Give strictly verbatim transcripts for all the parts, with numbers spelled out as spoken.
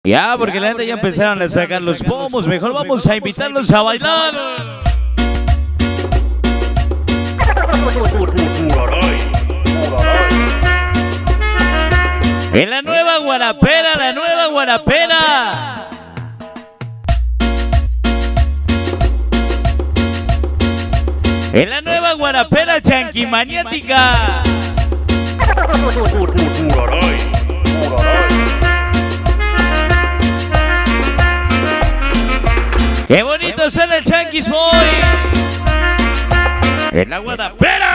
Ya, porque la gente ya empezaron a sacar los pomos. Mejor vamos a invitarlos a bailar. En la nueva guarapera, la nueva guarapera. En la nueva guarapera chanquimaniática. ¡Qué bonito suena el Chanquis Boy! ¡En la guarapera!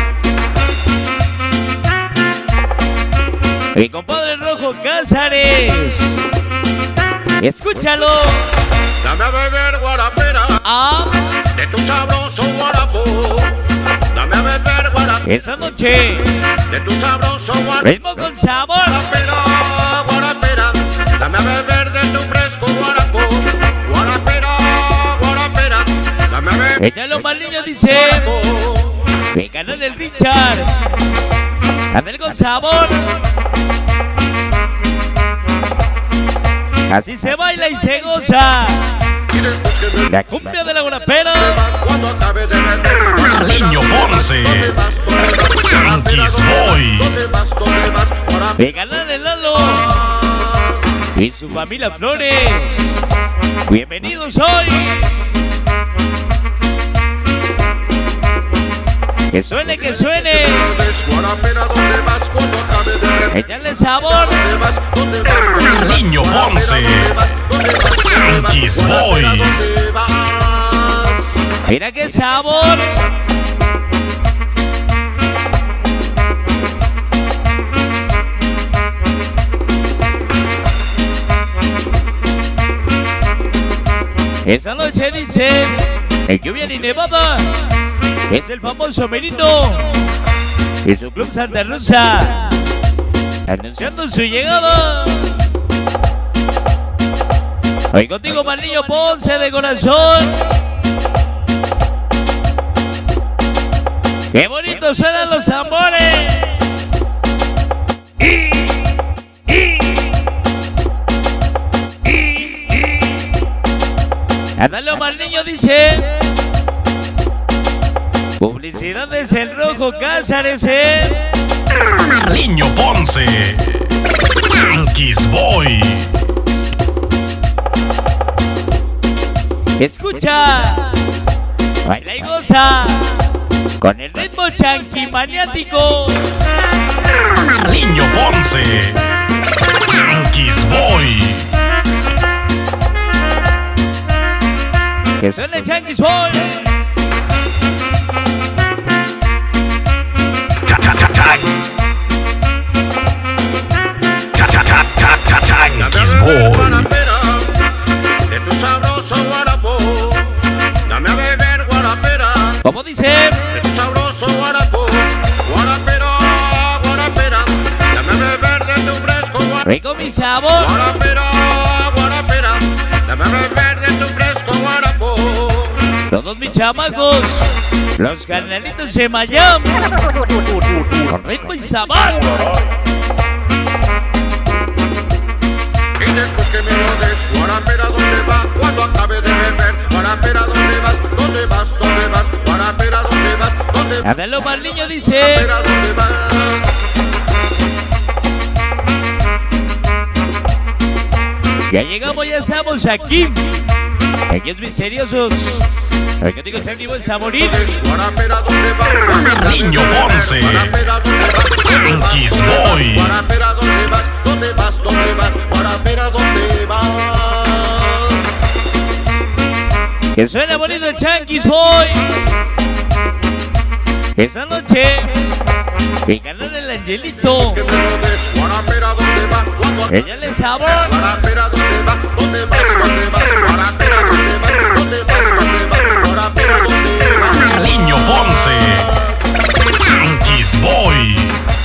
Mi compadre Rojo Cázares. ¡Escúchalo! Dame a beber guarapera. ¡Ah! De tu sabroso guarapo. Dame a beber guarapera. Esa noche. De tu sabroso guarapo. Ritmo con sabor. Guarapera, guarapera. Dame a beber de tu fresco guarapo. Guarapera, guarapera. Dame a beber. Échalo más niño, dice. Mi canal del Richard. Andel con sabor. Así se baila y se goza. La cumbia de la guarapera. Cuando acabe de beber. Niño Ponce. Chanquis Boy. Mi canal de Lalo. Y su familia Flores. Bienvenidos hoy. Que suene, que suene. Échale sabor. Niño Ponce. Chanquis Boy. Mira qué sabor. Esa noche dice en lluvia ni nevada. Es el famoso Merito y su club Santa Rosa anunciando su llegada. Hoy contigo, Marniño Ponce de corazón. ¡Qué bonito suenan los amores! Y, y, y, y. Ándalo, Marniño, dice. Publicidades el Rojo Cázares, ¿eh? Niño Ponce. Chanquis Boy. Escucha, baila y goza con el ritmo chanquimaniático. Niño Ponce. Chanquis Boy. Que suene Chanquis Boy. Chanquis Boy. De tu sabroso guarapo. Dame a beber guarapera. Como dice, De tu sabroso guarapo. Guarapera, guarapera. Dame a beber de tu fresco guarapo. rico mi sabor. Guarapera, guarapera. Dame a beber de tu fresco guarapo. Todos mis chamacos, los carnalitos de Miami, con ritmo y sabor. Y después que me lo des, guarapera, ¿dónde va? Cuando acabe de beber, guarapera, ¿dónde vas? ¿Dónde vas? ¿Dónde vas? Guarapera, ¿dónde vas? ¿Dónde vas? Ándalo, Marniño, dice. Guarapera, ¿dónde vas? Ya llegamos, ya estamos aquí. Aquellos misteriosos. El que digo está vivo es a morir. Guarapera, ¿dónde vas? Niño Ponce. Guarapera, ¿dónde vas? Chanquis Boy. Guarapera, ¿dónde vas? ¿Dónde vas? ¿Dónde vas? Guarapera, ¿dónde vas? Que suena bonito el Chanquis Boy. Esa noche, mi canal el Angelito. Que me lo des, guarapera, ¿dónde vas? Cuando Ella le sabor. Guarapera, ¿dónde vas? ¿Dónde vas? ¿Dónde vas? Guarapera, ¿dónde vas? ¿Dónde vas? ¿Dónde vas? Guarapera, ¿dónde vas? Niño Ponce. Chanquis Boy.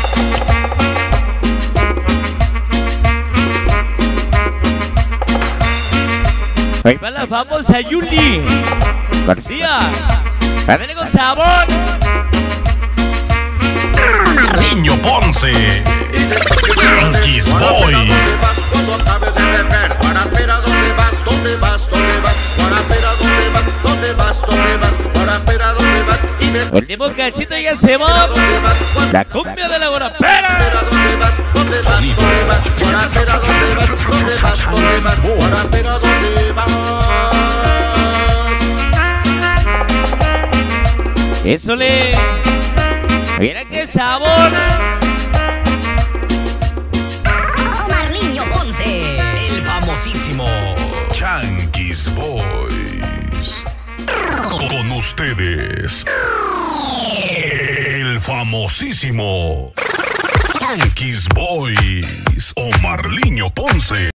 Ahí va la famosa Yuli García. Ándale con sabor. Niño Ponce. Chanquis Boy. Cuando acabe de beber, Último cachito ya se va. La cumbia de la guarapera. ¿Dónde vas? ¿Dónde vas? ¿Dónde vas? Guarapera, ¿dónde vas? ¿Dónde vas? ¿Dónde vas? Guarapera, ¿dónde vas? Eso le. Mira qué sabor. Omarliño Ponce, el famosísimo Yankees Boys. Con ustedes, el famosísimo Yankees Boys, Omarliño Ponce.